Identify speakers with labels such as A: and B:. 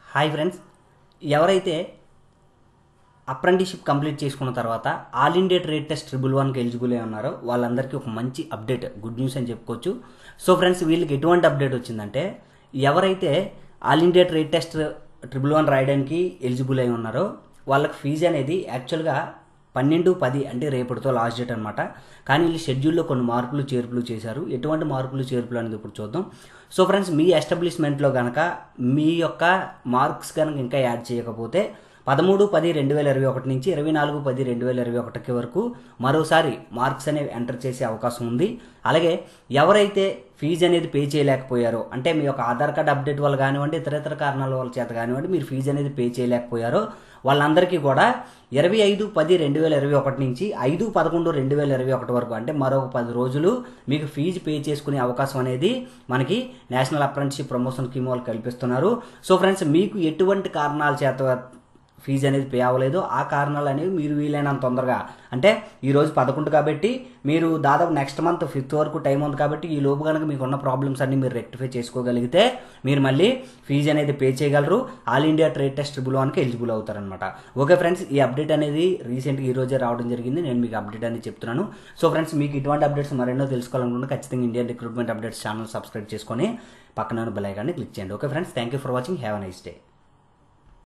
A: Hi friends, ఎవరైతే apprenticeship complete చేసుకున్న తర్వాత all India trade test triple 1కి ఎలిజిబుల్ అయి ఉన్నారో వాళ్ళందరికీ ఒక మంచి అప్డేట్, గుడ్ న్యూస్ అని చెప్పుకోవచ్చు. సో ఫ్రెండ్స్, వీళ్ళకి ఎటువంటి అప్డేట్ వచ్చిందంటే, ఎవరైతే all India trade test triple 1 రాయడానికి ఎలిజిబుల్ అయి ఉన్నారో వాళ్ళకి ఫీజు అనేది యాక్చువల్గా 12/10 అంటే రేపటితో లాస్ట్ డేట్ అనమాట. కానీ వీళ్ళు షెడ్యూల్లో కొన్ని మార్పులు చేర్పులు చేశారు. ఎటువంటి మార్పులు చేర్పులు అనేది ఇప్పుడు చూద్దాం. సో ఫ్రెండ్స్, మీ ఎస్టాబ్లిష్మెంట్లో కనుక మీ యొక్క మార్క్స్ కనుక ఇంకా యాడ్ చేయకపోతే 13/10/2021 నుంచి 24/10/2021 వరకు మరోసారి మార్క్స్ అనేవి ఎంటర్ చేసే అవకాశం ఉంది. అలాగే ఎవరైతే ఫీజు అనేది పే చేయలేకపోయారో, అంటే మీ యొక్క ఆధార్ కార్డ్ అప్డేట్ వల్ల కానివ్వండి, ఇతర కారణాల వల్ల చేత కానివ్వండి, మీరు ఫీజు అనేది పే చేయలేకపోయారో వాళ్ళందరికీ కూడా 25/10/2021 నుంచి 5/11/2021 వరకు, అంటే మరొక 10 రోజులు మీకు ఫీజు పే చేసుకునే అవకాశం అనేది మనకి నేషనల్ అప్రెంటిస్షిప్ ప్రమోషన్ స్కీమ్ వాళ్ళు కల్పిస్తున్నారు. సో ఫ్రెండ్స్, మీకు ఎటువంటి కారణాల చేత ఫీజు అనేది పే అవ్వలేదు, ఆ కారణాలు అనేవి మీరు వీలైనంత తొందరగా, అంటే ఈరోజు 11 కాబట్టి మీరు దాదాపు నెక్స్ట్ మంత్ 5th వరకు టైం ఉంది కాబట్టి ఈ లోపు కనుక మీకు ఉన్న ప్రాబ్లమ్స్ అన్ని మీరు రెక్టిఫై చేసుకోగలిగితే మీరు మళ్ళీ ఫీజు అనేది పే చేయగలరు. All India trade test triple 1కి ఎలిజిబుల్ అవుతారనమాట. ఓకే ఫ్రెండ్స్, ఈ అప్డేట్ అనేది రీసెంట్గా ఈ రోజే రావడం జరిగింది. నేను మీకు అప్డేట్ అనేది చెప్తున్నాను. సో ఫ్రెండ్స్, మీకు ఇటువంటి అప్డేట్స్ మరెన్నో తెలుసుకోవాలనుకుంటే ఖచ్చితంగా Indian recruitment updates channel subscribe చేసుకొని పక్కన బెల్ ఐకాన్ని క్లిక్ చేయండి. Okay friends, thank you for watching. Have a nice day.